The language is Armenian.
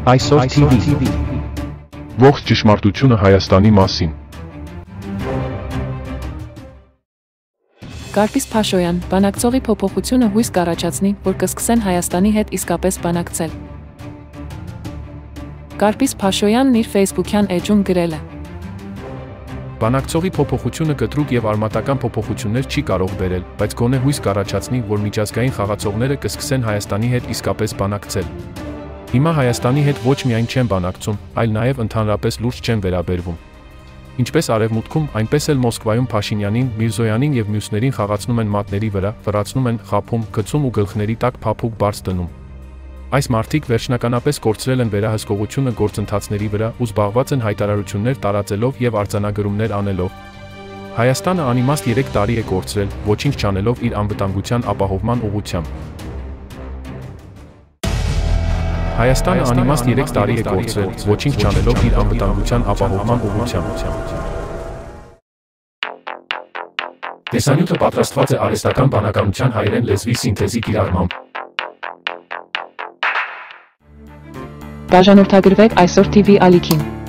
Այսօր TV Ողջ ճշմարտությունը Հայաստանի մասին։ Կարպիս Փաշոյան, բանակցողի փոփոխությունը հույս կառաջացնի, որ կսկսեն Հայաստանի հետ իսկապես բանակցել։ Կարպիս Փաշոյանն իր Facebook-յան էջում գրել է. Բանակցողի փոփոխությունը կտրուկ եւ արմատական փոփոխություններ չի կարող բերել, բայց գոնե հույս կառաջացնի, որ միջազգային խաղացողները կսկսեն Հայաստանի հետ իսկապես բանակցել։ Հիմա Հայաստանի հետ ոչ միայն չեն բանակցում, այլ նաև ընդհանրապես լուրջ չեն վերաբերվում։ Ինչպես արևմուտքում, այնպես էլ Մոսկվայում Փաշինյանին, Միրզոյանին եւ մյուսներին խաղացնում են մատների վրա, ֆռացնում են, խաբում, քցում ու գլխների տակ փափուկ բարձ դնում։ Այս մարդիկ վերջնականապես կորցրել են վերահսկողությունը գործընթացների վրա ու զբաղված են հայտարարություններ տարածելով եւ արձանագրումներ անելով։ Հայաստանը անիմաստ 3 տարի է կորցրել, ոչինչ չանելով իր անվտանգության ապահովման ուղղությամբ։ Հայաստանը անիմաստ 3 տարի է կորցրել, ոչինչ չանելով իր անվտանգության ապահովման ուղղությամբ։ Տեսանյութը պատրաստված է Արհեստական Բանականության հայերեն լեզվի սինթեզի կիրառմամբ։ Բաժանորդագրվեք Այսօր TV ալիքին։